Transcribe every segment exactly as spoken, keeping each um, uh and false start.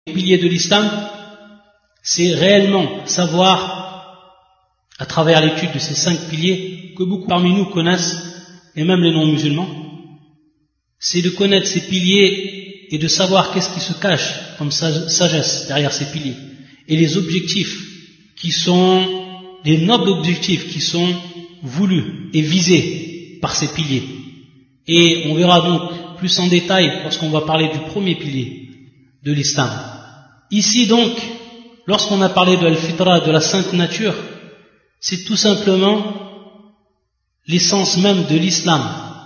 Les piliers de l'islam, c'est réellement savoir, à travers l'étude de ces cinq piliers, que beaucoup parmi nous connaissent, et même les non-musulmans, c'est de connaître ces piliers et de savoir qu'est-ce qui se cache comme sagesse derrière ces piliers, et les objectifs qui sont, les nobles objectifs qui sont voulus et visés par ces piliers. Et on verra donc plus en détail lorsqu'on va parler du premier pilier de l'islam. Ici donc, lorsqu'on a parlé de Al-Fitra, de la sainte nature, c'est tout simplement l'essence même de l'islam,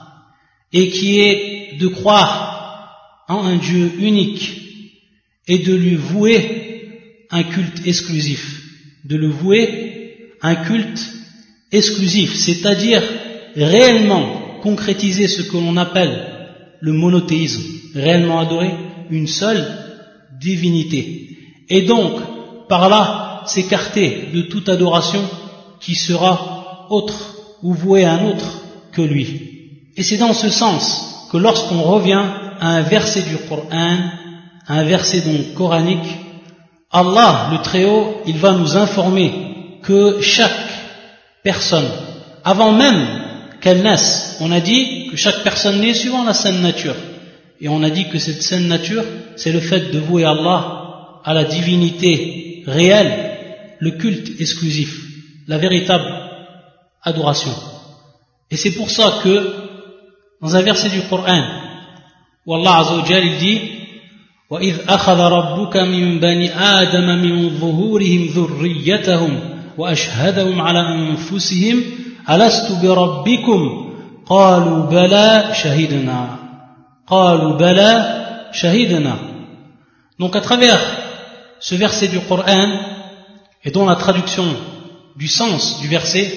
et qui est de croire en un Dieu unique et de lui vouer un culte exclusif, de le vouer un culte exclusif, c'est-à-dire réellement concrétiser ce que l'on appelle le monothéisme, réellement adorer une seule divinité, et donc par là s'écarter de toute adoration qui sera autre ou vouée à un autre que lui. Et c'est dans ce sens que lorsqu'on revient à un verset du Coran, à un verset donc coranique, Allah, le Très-Haut, il va nous informer que chaque personne, avant même qu'elle naisse, on a dit que chaque personne naît suivant la saine nature, et on a dit que cette saine nature, c'est le fait de vouer Allah à la divinité réelle, le culte exclusif, la véritable adoration. Et c'est pour ça que dans un verset du Coran où Allah Azza wa Jalla il dit وَإِذْ أَخَذَ رَبُّكَ مِنْ بَنِي آدَمَ مِنْ ظُهُورِهِمْ ذُرِّيَّتَهُمْ وَأَشْهَدَهُمْ عَلَى أَنفُسِهِمْ أَلَسْتُ بِرَبِّكُمْ قَالُوا بَلَى شَهِدْنَا قَالُوا بَلَى شَهِدْنَا. Donc à travers ce verset du Coran et dont la traduction du sens du verset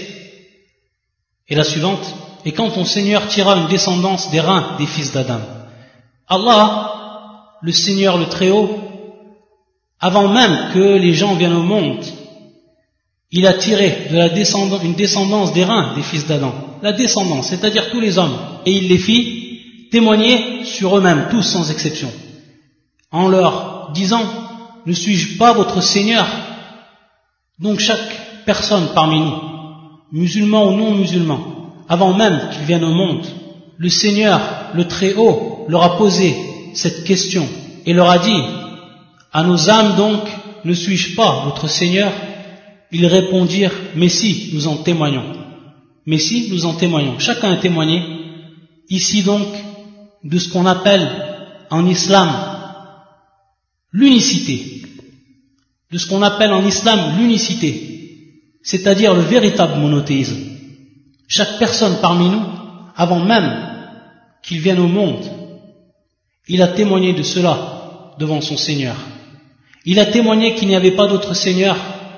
est la suivante: et quand ton Seigneur tira une descendance des reins des fils d'Adam. Allah, le Seigneur, le Très-Haut, avant même que les gens viennent au monde, il a tiré de la descendance, une descendance des reins des fils d'Adam, la descendance, c'est-à-dire tous les hommes, et il les fit témoigner sur eux-mêmes, tous sans exception, en leur disant: ne suis-je pas votre Seigneur? Donc chaque personne parmi nous, musulman ou non musulman, avant même qu'ils viennent au monde, le Seigneur, le Très-Haut, leur a posé cette question et leur a dit: à nos âmes donc, ne suis-je pas votre Seigneur? Ils répondirent: mais si, nous en témoignons. Mais si, nous en témoignons. Chacun a témoigné ici donc de ce qu'on appelle en islam l'unicité, de ce qu'on appelle en islam l'unicité, c'est-à-dire le véritable monothéisme. Chaque personne parmi nous, avant même qu'il vienne au monde, il a témoigné de cela devant son Seigneur. Il a témoigné qu'il n'y avait pas d'autre Seigneur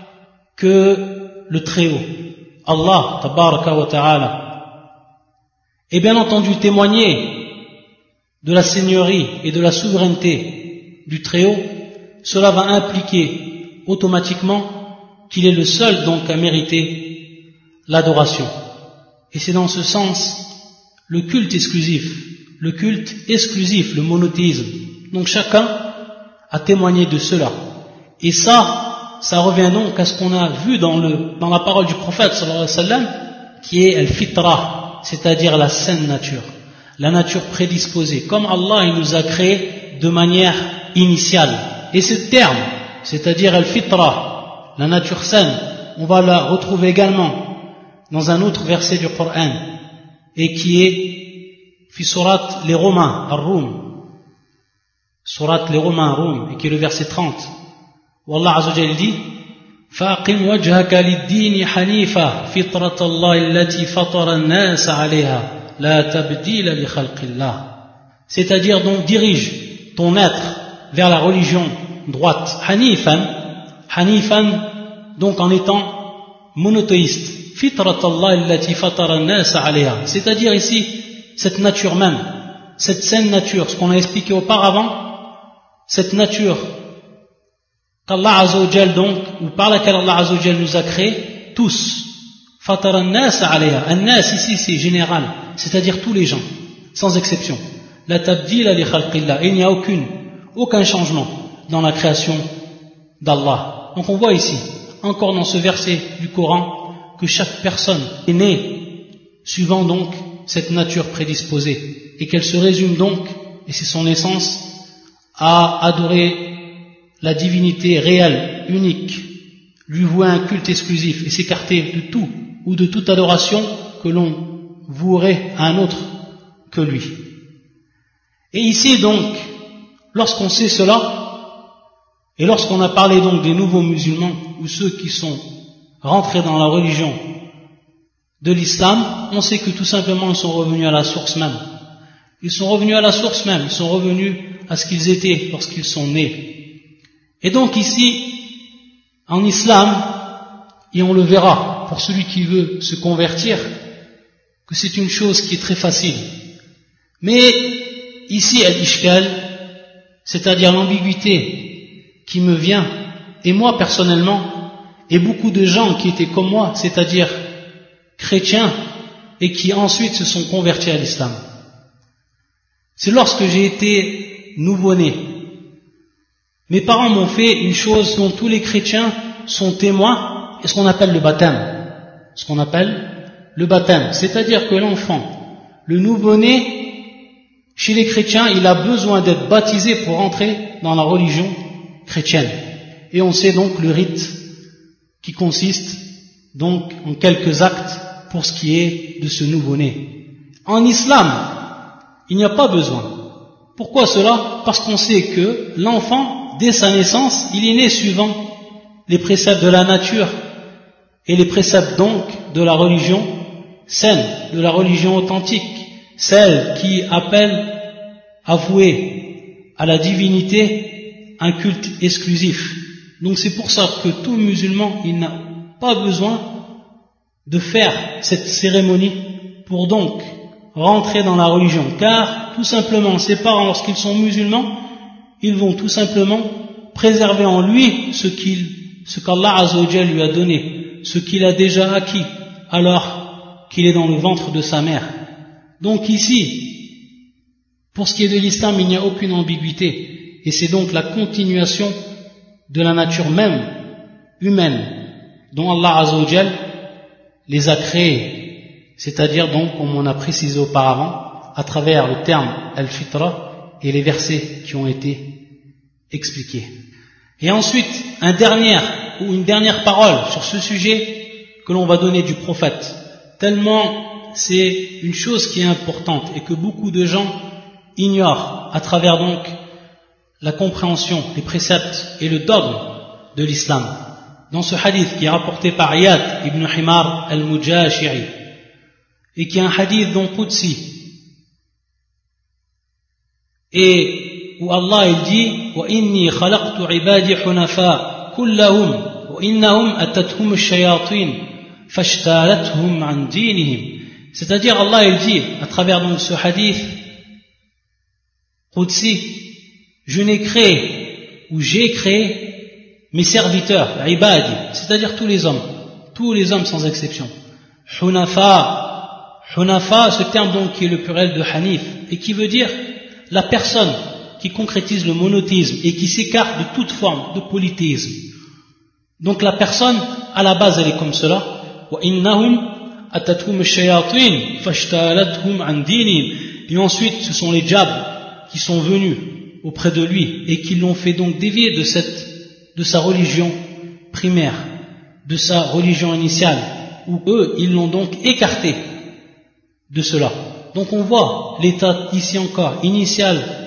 que le Très-Haut, Allah tabaraka wa ta'ala. Et bien entendu, témoigner de la seigneurie et de la souveraineté du Très-Haut, cela va impliquer automatiquement qu'il est le seul donc à mériter l'adoration. Et c'est dans ce sens le culte exclusif, le culte exclusif, le monothéisme. Donc chacun a témoigné de cela. Et ça, ça revient donc à ce qu'on a vu dans, le, dans la parole du prophète sallallahu alayhi wa sallam, qui est al-fitra, c'est-à-dire la saine nature, la nature prédisposée, comme Allah il nous a créé de manière initiale. Et ce terme, c'est-à-dire al-fitra, la nature saine, on va la retrouver également dans un autre verset du Coran, et qui est fi surat les Romains, ar-Rum, surat les Romains, Rum, et qui est le verset trente, où Allah Azza wa Jalla dit: فَأَقِمْ وَجْهَكَ لِلدِّينِ حَنِيفًا فِطْرَةَ اللَّهِ الَّتِي فَطَرَ النَّاسَ عَلَيْهَا لَا تَبْدِيلَ لِخَلْقِ اللَّهِ. C'est-à-dire donc dirige ton être vers la religion droite, hanifan, hanifan donc en étant monothéiste, c'est-à-dire ici cette nature même, cette saine nature, ce qu'on a expliqué auparavant, cette nature qu'Allah Azza wa Jal donc, ou par laquelle Allah Azza wa Jal nous a créés tous. Fatara an-nas alayha. An-nas ici c'est général, c'est-à-dire tous les gens, sans exception. La tabdila li khalqillah, il n'y a aucune, aucun changement dans la création d'Allah. Donc on voit ici, encore dans ce verset du Coran, que chaque personne est née suivant donc cette nature prédisposée et qu'elle se résume donc, et c'est son essence, à adorer la divinité réelle, unique, lui vouer un culte exclusif et s'écarter de tout ou de toute adoration que l'on vouerait à un autre que lui. Et ici donc, lorsqu'on sait cela, et lorsqu'on a parlé donc des nouveaux musulmans ou ceux qui sont rentrés dans la religion de l'islam, on sait que tout simplement ils sont revenus à la source même. Ils sont revenus à la source même, ils sont revenus à ce qu'ils étaient lorsqu'ils sont nés. Et donc ici, en islam, et on le verra pour celui qui veut se convertir, que c'est une chose qui est très facile. Mais ici, al-ishkal, c'est-à-dire l'ambiguïté qui me vient, et moi personnellement, et beaucoup de gens qui étaient comme moi, c'est-à-dire chrétiens, et qui ensuite se sont convertis à l'islam. C'est lorsque j'ai été nouveau-né. Mes parents m'ont fait une chose dont tous les chrétiens sont témoins, et ce qu'on appelle le baptême. Ce qu'on appelle le baptême. C'est-à-dire que l'enfant, le nouveau-né, chez les chrétiens, il a besoin d'être baptisé pour entrer dans la religion chrétienne. Et on sait donc le rite qui consiste donc en quelques actes pour ce qui est de ce nouveau-né. En islam, il n'y a pas besoin. Pourquoi cela? Parce qu'on sait que l'enfant, dès sa naissance, il est né suivant les préceptes de la nature et les préceptes donc de la religion saine, de la religion authentique, celle qui appelle à vouer à la divinité un culte exclusif. Donc c'est pour ça que tout musulman, il n'a pas besoin de faire cette cérémonie pour donc rentrer dans la religion, car tout simplement ses parents, lorsqu'ils sont musulmans, ils vont tout simplement préserver en lui ce qu'il, ce qu'Allah Azza wa Jalla lui a donné, ce qu'il a déjà acquis alors qu'il est dans le ventre de sa mère. Donc ici, pour ce qui est de l'islam, il n'y a aucune ambiguïté, et c'est donc la continuation de la nature même humaine dont Allah Azza wa Jalla les a créés, c'est-à-dire donc, comme on a précisé auparavant, à travers le terme al-fitra et les versets qui ont été expliqués. Et ensuite, un dernier, ou une dernière parole sur ce sujet que l'on va donner du prophète, tellement c'est une chose qui est importante et que beaucoup de gens ignorent à travers donc la compréhension, les préceptes et le dogme de l'islam. Dans ce hadith qui est rapporté par Iyad ibn Himar al-Mujashiri et qui est un hadith donc Qudsi, et où Allah il dit wa inni khalaqtu ibadi hunafa kullahum wa innahum atathum ash-shayatin fashtalathum an dinihim, c'est-à-dire Allah il dit à travers donc ce hadith Qudsi, je n'ai créé ou j'ai créé mes serviteurs, ibadi, c'est-à-dire tous les hommes, tous les hommes sans exception. Hunafa, Hunafa, ce terme donc qui est le pluriel de Hanif, et qui veut dire la personne qui concrétise le monothéisme et qui s'écarte de toute forme de polythéisme. Donc la personne, à la base, elle est comme cela. Et ensuite, ce sont les djabs qui sont venus auprès de lui et qui l'ont fait donc dévier de cette de sa religion primaire, de sa religion initiale, où eux, ils l'ont donc écarté de cela. Donc on voit l'état ici encore initial